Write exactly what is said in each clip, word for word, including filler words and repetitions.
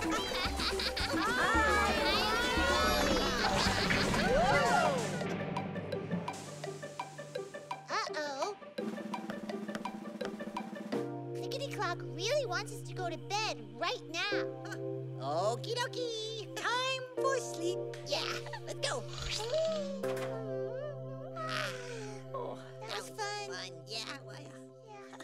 Uh-oh. Clickety Clock really wants us to go to bed right now. Okie dokie. Time for sleep. Yeah, Let's go. Oh, that was fun. Fun, yeah. Well, Yeah.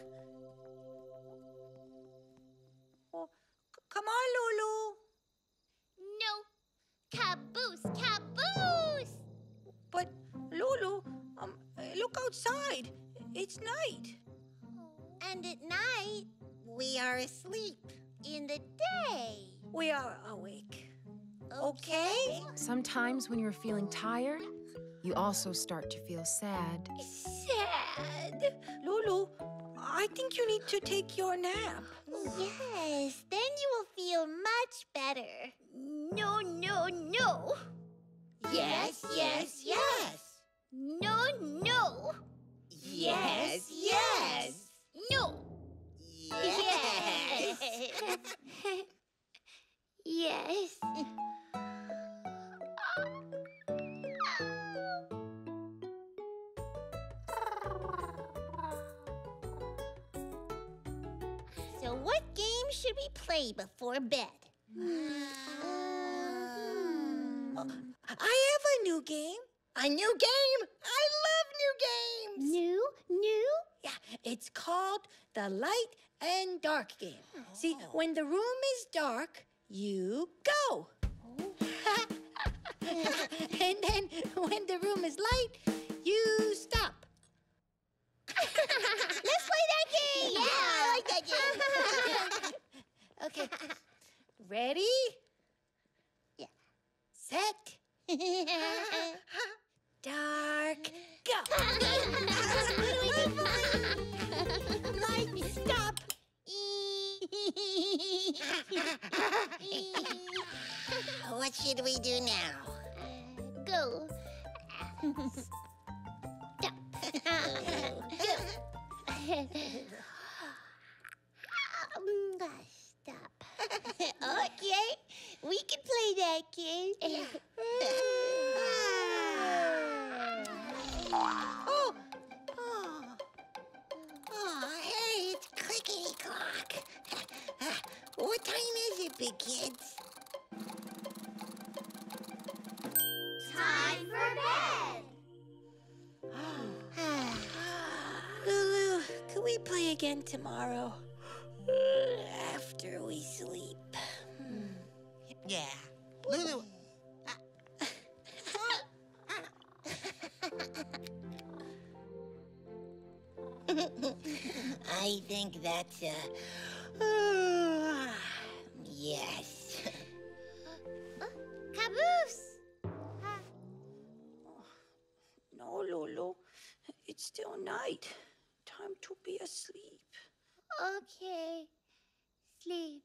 oh, c- come on, Lulu. No. Caboose, caboose! But Lulu, um, look outside. It's night. And at night, We are asleep. in the day. We are awake. Okay? Sometimes when you're feeling tired, you also start to feel sad. Sad. Lulu, I think you need to take your nap. Yes, then you will feel much better. No, no, no. Yes, yes, yes. No, no. Yes, yes. No. Yes. Yes. So what game should we play before bed? I have a new game. A new game? I love new games. New? New? Yeah, it's called the light and dark game. See, when the room is dark, you go. And then when the room is light, you stop. Let's play that game! Yeah, I like that game. Okay, ready? Yeah. Set, dark, go. Light, stop. What should we do now? Go. Stop. Okay, we can play that game. Oh, oh, oh, hey, it's Clickety Clock. What time is it, big kids? Time for bed. Lulu, could we play again tomorrow? After we sleep. Yeah. Lulu. I think that's a... Uh, yes. Caboose. No, Lulu. It's still night. Time to be asleep. Okay. Sleep.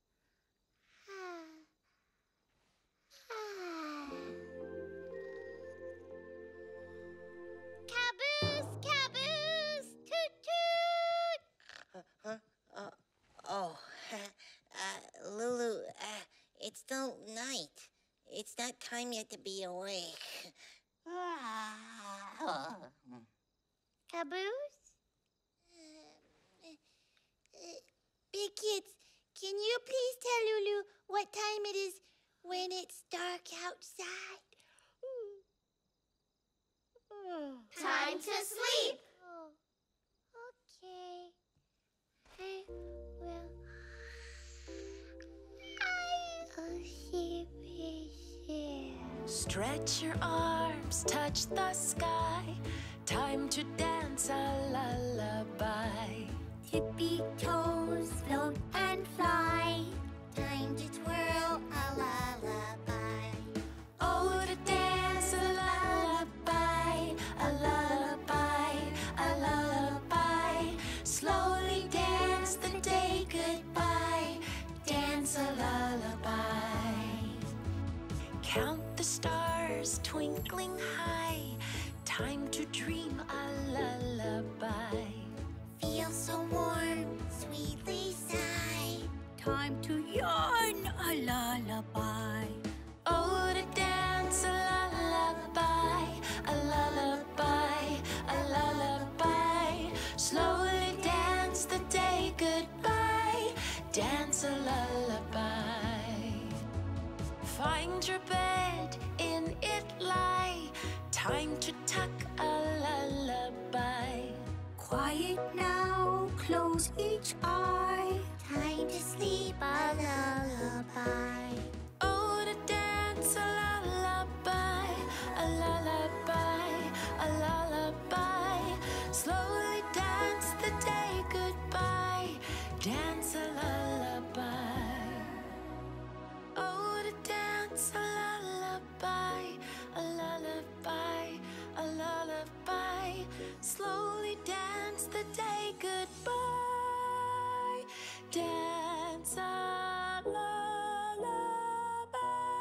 Caboose, caboose, toot toot. Huh? Uh, oh, uh, Lulu, uh, it's still night. It's not time yet to be awake. Caboose? Big kids, can you please tell Lulu what time it is when it's dark outside? Time to sleep. Oh, okay. I will. I'll sleep here. Stretch your arms, touch the sky. Time to dance a lullaby. Tippy toes, float and fly. Time to twirl a lullaby. Oh, to dance a lullaby, a lullaby, a lullaby. Slowly dance the day goodbye. Dance a lullaby. Count the stars twinkling high. Time to dream a lullaby. Feel so warm, sweetly sigh. time to yarn a lullaby. Oh, to dance a lullaby, a lullaby, a lullaby. Slowly dance the day goodbye, dance a lullaby. Find your bed, in it lie, time to tuck a lullaby. Quiet now, close each eye. Time to sleep a lullaby. Oh, to dance a lullaby, a lullaby, a lullaby. Slowly dance the day goodbye, dance a lullaby. Oh, to dance a lullaby, a lullaby, a lullaby. Slowly dance the day goodbye, dance a lullaby.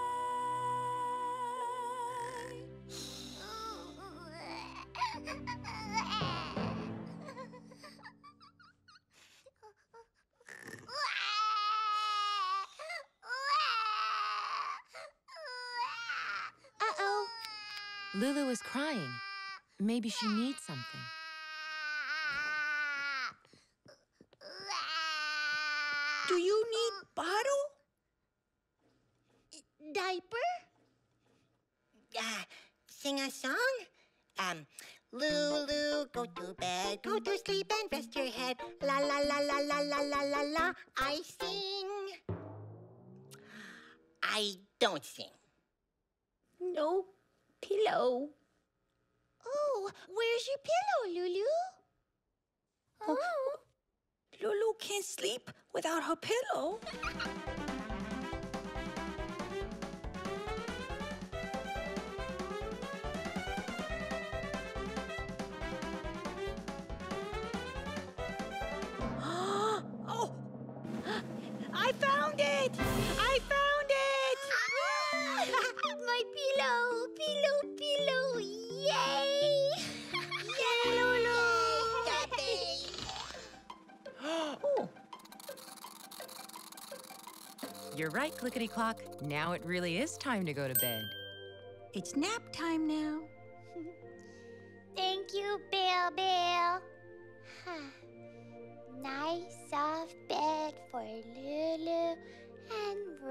Uh-oh. Lulu is crying. Maybe she needs something. Do you need bottle? Diaper? Uh, sing a song? Um, Lulu, go to bed, go to sleep and rest your head. La la la la la la la la la. I sing. I don't sing. No pillow. Oh, where's your pillow, Lulu? Oh. Lulu can't sleep without her pillow. Oh! I found it! I found it! My pillow, pillow, pillow, yay! Yay, Lulu! Oh. You're right, Clickety Clock. Now it really is time to go to bed. It's nap time now. Thank you, Bill Bill. Nice soft bed for Lulu and